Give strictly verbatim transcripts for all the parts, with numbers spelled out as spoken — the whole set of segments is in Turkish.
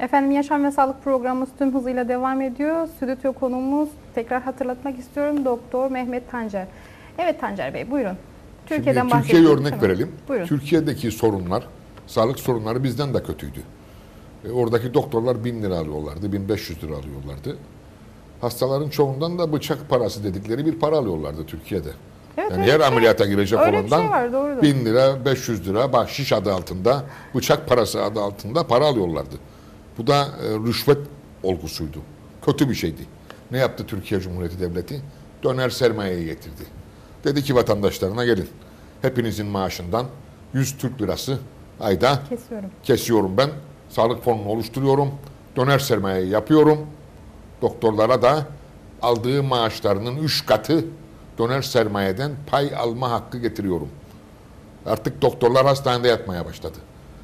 Efendim Yaşam ve Sağlık programımız tüm hızıyla devam ediyor. Stüdyo konuğumuz tekrar hatırlatmak istiyorum Doktor Mehmet Tancer. Evet Tancer Bey buyurun. Türkiye'den Şimdi Türkiye'ye örnek mi? verelim. Buyurun. Türkiye'deki sorunlar, sağlık sorunları bizden de kötüydü. E, oradaki doktorlar bin lira alıyorlardı, bin beş yüz lira alıyorlardı. Hastaların çoğundan da bıçak parası dedikleri bir para alıyorlardı Türkiye'de. Evet, yani her şey, ameliyata girecek olandan şey var, bin lira, beş yüz lira bahşiş adı altında, bıçak parası adı altında para alıyorlardı. Bu da e, rüşvet olgusuydu. Kötü bir şeydi. Ne yaptı Türkiye Cumhuriyeti Devleti? Döner sermayeyi getirdi. Dedi ki vatandaşlarına gelin. Hepinizin maaşından yüz Türk lirası ayda Kesiyorum. kesiyorum ben. Sağlık fonunu oluşturuyorum. Döner sermayeyi yapıyorum. Doktorlara da aldığı maaşlarının üç katı döner sermayeden pay alma hakkı getiriyorum. Artık doktorlar hastanede yatmaya başladı.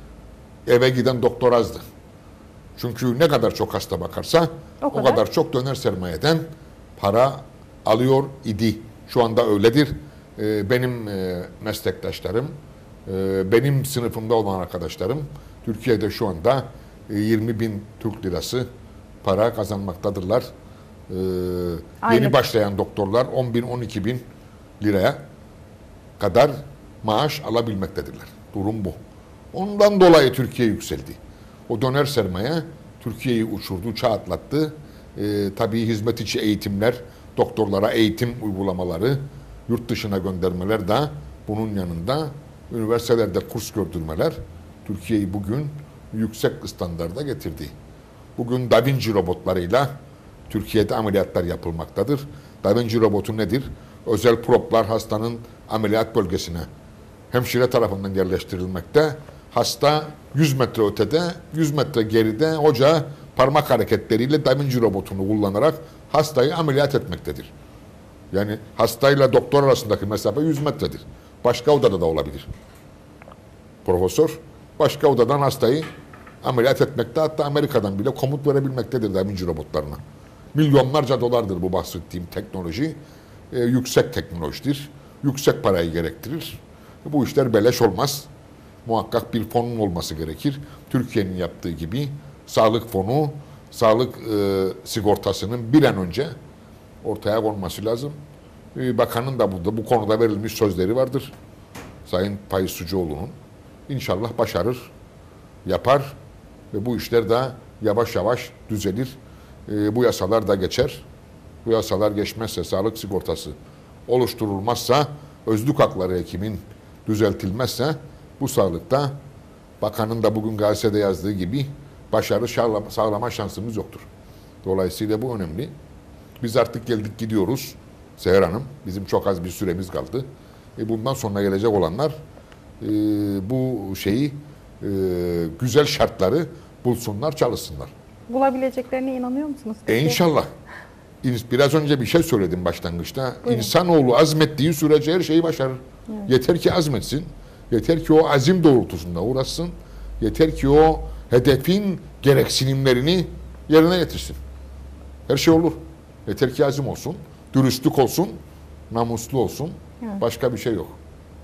Eve giden doktor azdı. Çünkü ne kadar çok hasta bakarsa o kadar, o kadar çok döner sermayeden para alıyor idi. Şu anda öyledir. Ee, benim e, meslektaşlarım, e, benim sınıfımda olan arkadaşlarım Türkiye'de şu anda e, yirmi bin Türk lirası para kazanmaktadırlar. Ee, yeni başlayan doktorlar on bin on iki bin liraya kadar maaş alabilmektedirler. Durum bu. Ondan dolayı Türkiye yükseldi. O döner sermaye Türkiye'yi uçurdu, çağ atlattı. Ee, tabii hizmet içi eğitimler, doktorlara eğitim uygulamaları, yurt dışına göndermeler de bunun yanında üniversitelerde kurs gördürmeler Türkiye'yi bugün yüksek standarda getirdi. Bugün Da Vinci robotlarıyla Türkiye'de ameliyatlar yapılmaktadır. Da Vinci robotu nedir? Özel proplar hastanın ameliyat bölgesine hemşire tarafından yerleştirilmekte. Hasta yüz metre ötede, yüz metre geride hoca parmak hareketleriyle Da Vinci robotunu kullanarak hastayı ameliyat etmektedir. Yani hastayla doktor arasındaki mesafe yüz metredir. Başka odada da olabilir. Profesör başka odadan hastayı ameliyat etmekte, hatta Amerika'dan bile komut verebilmektedir Da Vinci robotlarına. Milyonlarca dolardır bu bahsettiğim teknoloji. Ee, yüksek teknolojidir. Yüksek parayı gerektirir. Bu işler beleş olmaz. Muhakkak bir fonun olması gerekir. Türkiye'nin yaptığı gibi sağlık fonu, sağlık e, sigortasının bir an önce ortaya konması lazım. Ee, bakanın da burada bu konuda verilmiş sözleri vardır. Sayın Faiz Sucuoğlu'nun. İnşallah başarır, yapar ve bu işler de yavaş yavaş düzelir. E, bu yasalar da geçer. Bu yasalar geçmezse, sağlık sigortası oluşturulmazsa, özlük hakları hekimin düzeltilmezse bu sağlıkta bakanın da bugün gazetede yazdığı gibi başarı sağlama şansımız yoktur. Dolayısıyla bu önemli. Biz artık geldik gidiyoruz Seher Hanım. Bizim çok az bir süremiz kaldı. E, bundan sonra gelecek olanlar e, bu şeyi e, güzel şartları bulsunlar, çalışsınlar. Bulabileceklerine inanıyor musunuz? E inşallah. Biraz önce bir şey söyledim başlangıçta. Buyurun. İnsanoğlu azmettiği sürece her şeyi başarır. Evet. Yeter ki azmetsin. Yeter ki o azim doğrultusunda uğraşsın. Yeter ki o hedefin gereksinimlerini yerine getirsin. Her şey olur. Yeter ki azim olsun, dürüstlük olsun, namuslu olsun. Evet. Başka bir şey yok.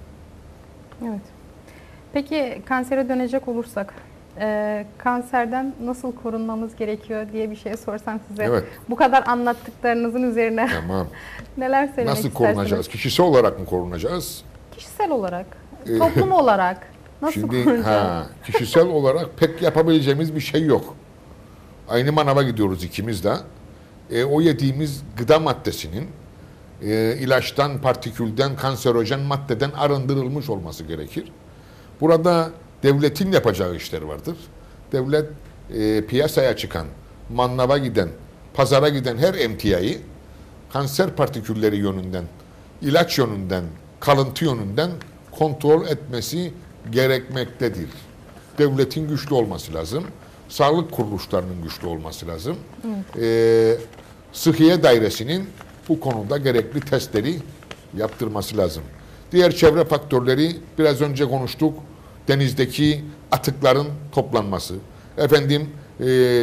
Evet. Peki kansere dönecek olursak, e, kanserden nasıl korunmamız gerekiyor diye bir şey sorsam size. Evet. Bu kadar anlattıklarınızın üzerine tamam. neler söylemek nasıl istersiniz? korunacağız? Kişisel olarak mı korunacağız? Kişisel olarak, toplum olarak nasıl Şimdi, korunacağız? Ha, kişisel olarak pek yapabileceğimiz bir şey yok. Aynı manava gidiyoruz ikimiz de. E, o yediğimiz gıda maddesinin e, ilaçtan, partikülden, kanserojen maddeden arındırılmış olması gerekir. Burada devletin yapacağı işler vardır. Devlet e, piyasaya çıkan, mannava giden, pazara giden her emtiayı kanser partikülleri yönünden, ilaç yönünden, kalıntı yönünden kontrol etmesi gerekmektedir. Devletin güçlü olması lazım. Sağlık kuruluşlarının güçlü olması lazım. Evet. Ee, Sıhhiye Dairesi'nin bu konuda gerekli testleri yaptırması lazım. Diğer çevre faktörleri biraz önce konuştuk. Denizdeki atıkların toplanması. Efendim e,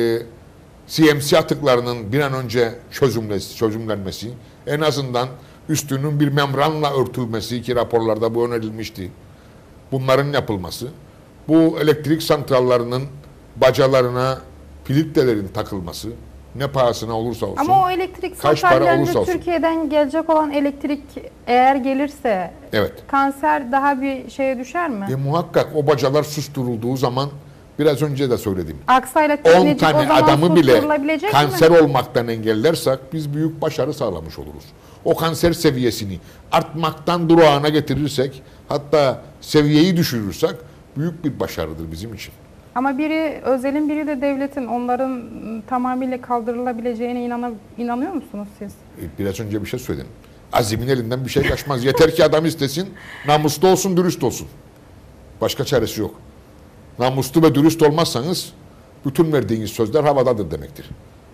C M C atıklarının bir an önce çözümlenmesi, çözümlenmesi. En azından üstünün bir membranla örtülmesi ki raporlarda bu önerilmişti. Bunların yapılması. Bu elektrik santrallarının bacalarına filtrelerin takılması, ne pahasına olursa olsun. Ama o elektrik santrallerinde Türkiye'den gelecek olan elektrik eğer gelirse evet. kanser daha bir şeye düşer mi? E, muhakkak o bacalar susturulduğu zaman biraz önce de söyledim. Aksayla on tane adamı bile kanser mi? olmaktan engellersek biz büyük başarı sağlamış oluruz. O kanser seviyesini artmaktan durağına getirirsek, hatta seviyeyi düşürürsek büyük bir başarıdır bizim için. Ama biri özelin, biri de devletin, onların tamamıyla kaldırılabileceğine inanı, inanıyor musunuz siz? Biraz önce bir şey söyledim. Azimin elinden bir şey kaçmaz. Yeter ki adam istesin, namuslu olsun, dürüst olsun. Başka çaresi yok. Namuslu ve dürüst olmazsanız bütün verdiğiniz sözler havadadır demektir.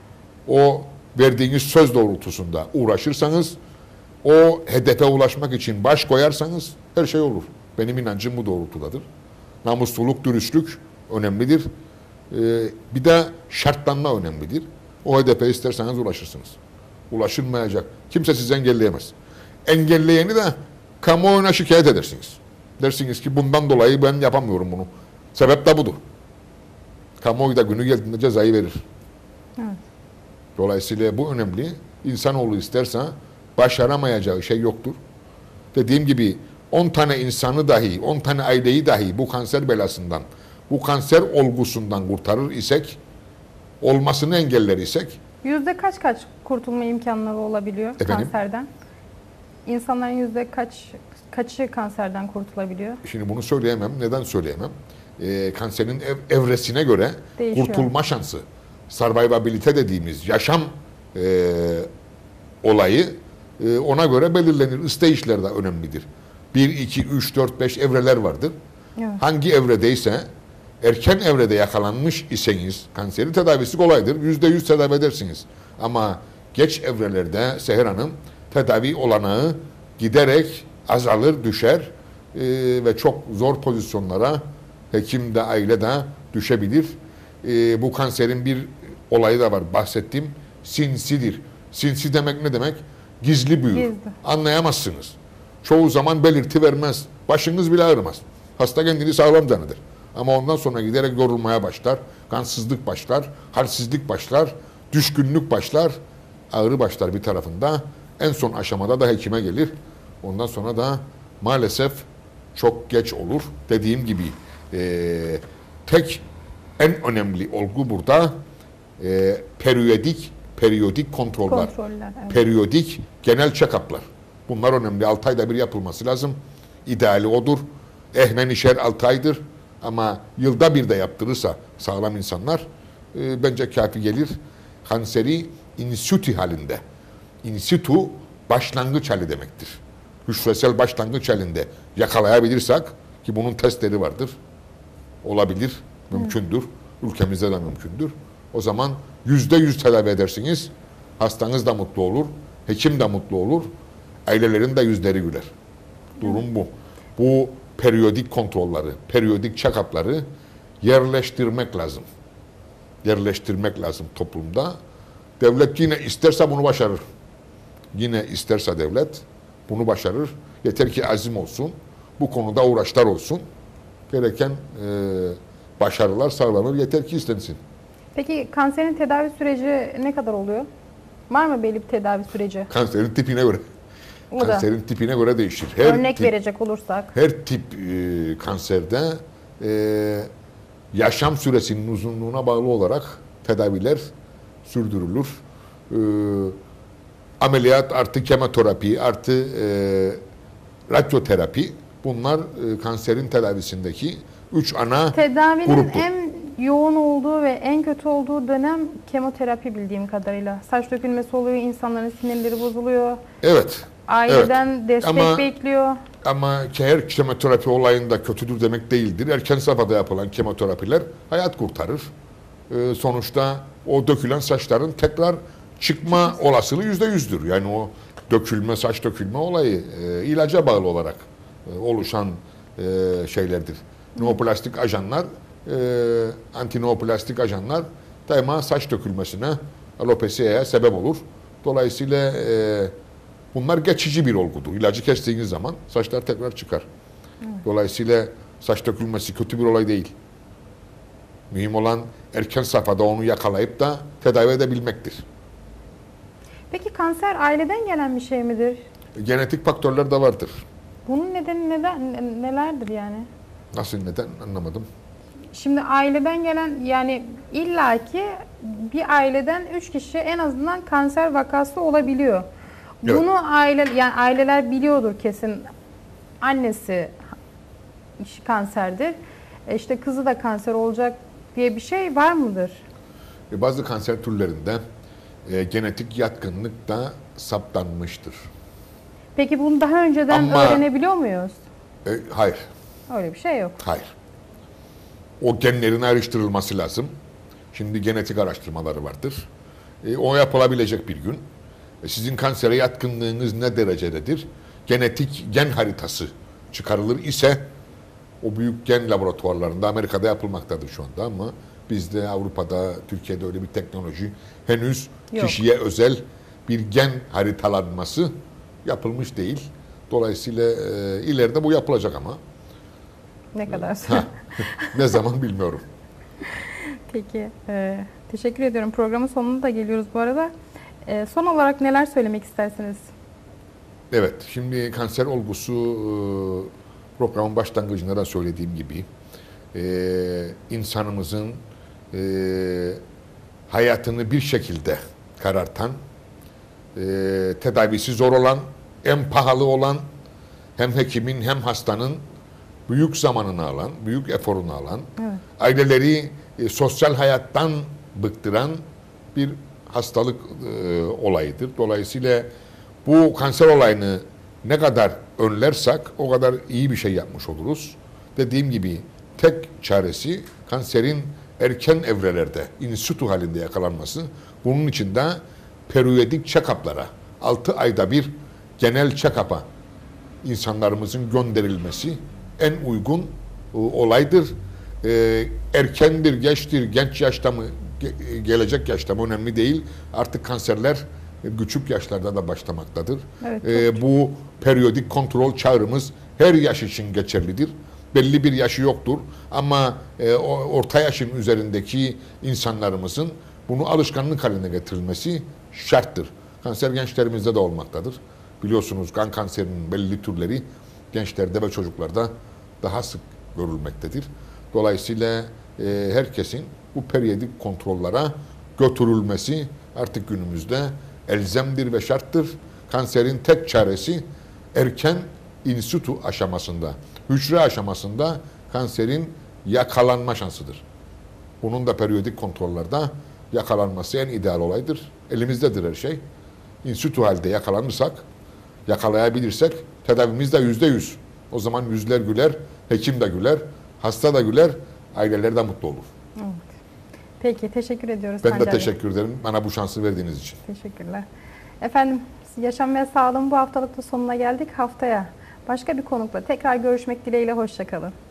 O verdiğiniz söz doğrultusunda uğraşırsanız, o hedefe ulaşmak için baş koyarsanız her şey olur. Benim inancım bu doğrultudadır. Namusluluk, dürüstlük önemlidir. Ee, bir de şartlanma önemlidir. O hedefe isterseniz ulaşırsınız. Ulaşılmayacak. Kimse sizi engelleyemez. Engelleyeni de kamuoyuna şikayet edersiniz. Dersiniz ki bundan dolayı ben yapamıyorum bunu. Sebep de budur. Kamuoyu da günü geldiğinde cezayı verir. Evet. Dolayısıyla bu önemli. İnsanoğlu isterse başaramayacağı şey yoktur. Dediğim gibi on tane insanı dahi, on tane aileyi dahi bu kanser belasından, bu kanser olgusundan kurtarır isek, olmasını engeller isek. Yüzde kaç kaç kurtulma imkanları olabiliyor efendim? Kanserden? İnsanların yüzde kaç kaçı kanserden kurtulabiliyor? Şimdi bunu söyleyemem. Neden söyleyemem? Ee, kanserin ev, evresine göre değişiyor. Kurtulma şansı, survivability dediğimiz yaşam e, olayı e, ona göre belirlenir. Stage'ler de önemlidir. bir, iki, üç, dört, beş evreler vardır. Evet. Hangi evredeyse, erken evrede yakalanmış iseniz kanseri tedavisi kolaydır. Yüzde yüz tedavi edersiniz. Ama geç evrelerde Seher Hanım tedavi olanağı giderek azalır, düşer e, ve çok zor pozisyonlara hekim de aile de düşebilir. E, bu kanserin bir olayı da var. Bahsettiğim sinsidir. Sinsi demek ne demek? Gizli büyür. Gizli. Anlayamazsınız. Çoğu zaman belirti vermez. Başınız bile ağrımaz. Hasta kendini sağlam zanneder. Ama ondan sonra giderek yorulmaya başlar. Kansızlık başlar. Halsizlik başlar. Düşkünlük başlar. Ağrı başlar bir tarafında. En son aşamada da hekime gelir. Ondan sonra da maalesef çok geç olur. Dediğim gibi e, tek en önemli olgu burada e, periyodik periyodik kontroller. Kontroller evet. Periyodik genel check-up'lar. Bunlar önemli. altı ayda bir yapılması lazım. İdeali odur. Ehmen işer altı aydır. Ama yılda bir de yaptırırsa sağlam insanlar e, bence kafi gelir. Kanseri in situ halinde. In situ başlangıç hali demektir. Hücresel başlangıç halinde yakalayabilirsek, ki bunun testleri vardır. Olabilir, mümkündür. Ülkemizde de mümkündür. O zaman yüzde yüz tedavi edersiniz. Hastanız da mutlu olur. Hekim de mutlu olur. Ailelerin de yüzleri güler. Durum bu. Bu periyodik kontrolleri, periyodik check-up'ları yerleştirmek lazım. Yerleştirmek lazım toplumda. Devlet yine isterse bunu başarır. Yine isterse devlet bunu başarır. Yeter ki azim olsun. Bu konuda uğraşlar olsun. Gereken e, başarılar sağlanır. Yeter ki istensin. Peki kanserin tedavi süreci ne kadar oluyor? Var mı belli bir tedavi süreci? Kanserin tipine göre. O kanserin da. tipine göre değişir. Her Örnek tip, verecek olursak. Her tip e, kanserde e, yaşam süresinin uzunluğuna bağlı olarak tedaviler sürdürülür. E, ameliyat artı kemoterapi artı e, radyoterapi, bunlar e, kanserin tedavisindeki üç ana Tedavinin gruptur. en yoğun olduğu ve en kötü olduğu dönem kemoterapi bildiğim kadarıyla. Saç dökülmesi oluyor, insanların sinirleri bozuluyor. Evet. Aileden evet. destek ama, bekliyor. Ama her kemoterapi olayında kötüdür demek değildir. Erken safhada yapılan kemoterapiler hayat kurtarır. Ee, sonuçta o dökülen saçların tekrar çıkma olasılığı yüzde yüzdür. Yani o dökülme, saç dökülme olayı e, ilaca bağlı olarak e, oluşan e, şeylerdir. Neoplastik ajanlar, e, antineoplastik ajanlar daima saç dökülmesine, alopesiye sebep olur. Dolayısıyla e, bunlar geçici bir olgudur. İlacı kestiğiniz zaman saçlar tekrar çıkar. Evet. Dolayısıyla saç dökülmesi kötü bir olay değil. Mühim olan erken safhada onu yakalayıp da tedavi edebilmektir. Peki kanser aileden gelen bir şey midir? Genetik faktörler de vardır. Bunun nedeni neden, nelerdir yani? Nasıl neden anlamadım. Şimdi aileden gelen, yani illaki bir aileden üç kişi en azından kanser vakası olabiliyor. Evet. Bunu aile, yani aileler biliyordur kesin. Annesi kanserdir. E işte kızı da kanser olacak diye bir şey var mıdır? E bazı kanser türlerinde e, genetik yatkınlık da saptanmıştır. Peki bunu daha önceden Ama, öğrenebiliyor muyuz? E, hayır. Öyle bir şey yok. Hayır. O genlerin ayrıştırılması lazım. Şimdi genetik araştırmaları vardır. E, o yapılabilecek bir gün. E, sizin kansere yatkınlığınız ne derecededir? Genetik gen haritası çıkarılır ise o büyük gen laboratuvarlarında Amerika'da yapılmaktadır şu anda ama bizde, Avrupa'da, Türkiye'de öyle bir teknoloji henüz yok. Kişiye özel bir gen haritalanması yapılmış değil. Dolayısıyla e, ileride bu yapılacak ama. Ne kadar sonra? Ne zaman bilmiyorum. Peki. E, teşekkür ediyorum. Programın sonuna da geliyoruz bu arada. E, son olarak neler söylemek istersiniz? Evet. Şimdi kanser olgusu e, programın başlangıcında da söylediğim gibi e, insanımızın e, hayatını bir şekilde karartan, e, tedavisi zor olan, en pahalı olan, hem hekimin hem hastanın büyük zamanını alan, büyük eforunu alan, evet. aileleri e, sosyal hayattan bıktıran bir hastalık e, olayıdır. Dolayısıyla bu kanser olayını ne kadar önlersek o kadar iyi bir şey yapmış oluruz. Dediğim gibi tek çaresi kanserin erken evrelerde, in situ halinde yakalanması. Bunun için de periyodik check-up'lara, altı ayda bir genel check-up'a insanlarımızın gönderilmesi en uygun e, olaydır. E, erkendir, geçtir, genç yaşta mı, ge, gelecek yaşta mı önemli değil. Artık kanserler e, küçük yaşlarda da başlamaktadır. Evet, e, bu periyodik kontrol çağrımız her yaş için geçerlidir. Belli bir yaşı yoktur ama e, orta yaşın üzerindeki insanlarımızın bunu alışkanlık haline getirilmesi şarttır. Kanser gençlerimizde de olmaktadır. Biliyorsunuz kan kanserinin belli türleri gençlerde ve çocuklarda daha sık görülmektedir. Dolayısıyla e, herkesin bu periyodik kontrollara götürülmesi artık günümüzde elzemdir ve şarttır. Kanserin tek çaresi erken in situ aşamasında, hücre aşamasında kanserin yakalanma şansıdır. Bunun da periyodik kontrollerde yakalanması en ideal olaydır. Elimizdedir her şey. In situ halde yakalanırsak, yakalayabilirsek tedavimiz de yüzde yüz. O zaman yüzler güler, hekim de güler, hasta da güler, aileler de mutlu olur. Evet. Peki, teşekkür ediyoruz. Ben de teşekkür ederim bana bu şansı verdiğiniz için. Teşekkürler. Efendim, Yaşam ve Sağlığın bu haftalık da sonuna geldik. Haftaya başka bir konukla tekrar görüşmek dileğiyle, hoşça kalın.